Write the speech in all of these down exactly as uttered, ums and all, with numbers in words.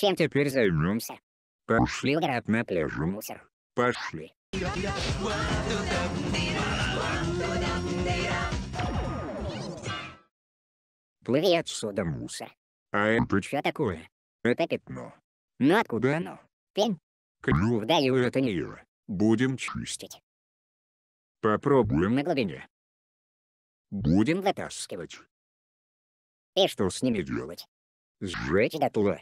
Чем теперь займемся? Пошли играть на пляжу, мусор. Пошли. Плыви отсюда, мусор. А это что такое? Это пятно. Ну откуда оно? Пень? Клюв даю, это не его. Будем чистить. Попробуем на глубине. Будем вытаскивать. И что с ними делать? Сжечь дотла.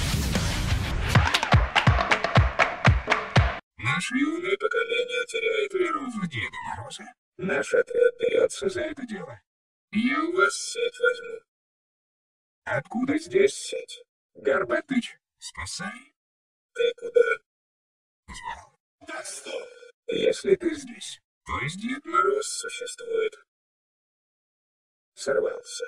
Наше юное поколение теряет веру в Деда Мороза. Наш отряд берется за это дело. Я у вас сеть возьму. Откуда здесь сеть? Горбатыч, спасай. Ты куда? Звал. Да стоп. Если ты здесь, то есть Дед Мороз существует. Сорвался.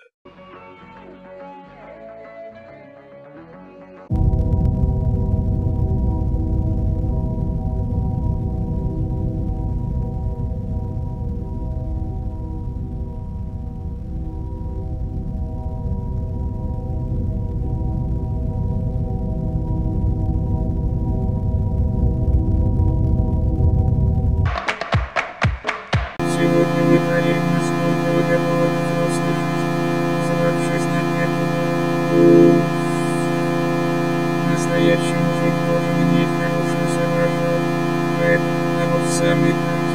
Сегодня мы проверим, насколько вы готовы к взрослой жизни, собравшись на пятку. Настоящий мужик должен иметь хорошее соображение, поэтому надо в самый край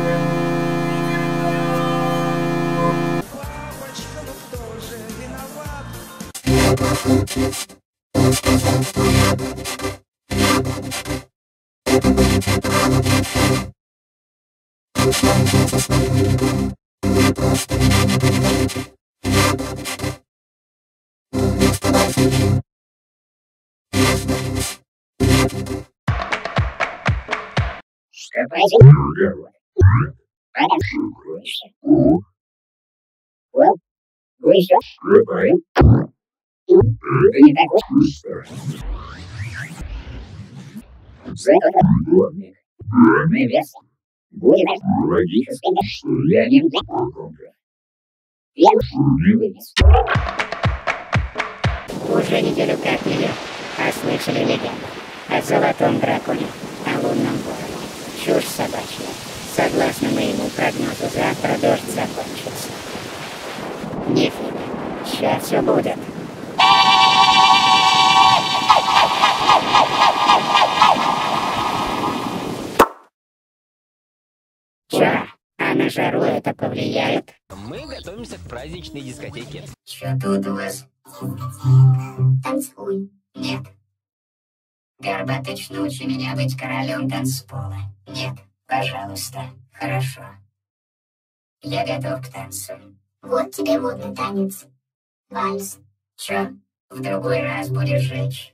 Well, we shall prepare. Будет логическим состоянием для конкурса. Я не вынес. Уже неделю как ее, а слышали легенду о золотом драконе, о лунном вороне. Чушь собачья. Согласно моему прогнозу, завтра дождь закончится. Нифига. Сейчас все будет. Чё? А на жару это повлияет? Мы готовимся к праздничной дискотеке. Чё тут у вас? Танцуй. Нет. Горбатыч, научи меня быть королем танцпола. Нет, пожалуйста. Хорошо. Я готов к танцу. Вот тебе модный танец. Вальс. Чё? В другой раз будешь жечь?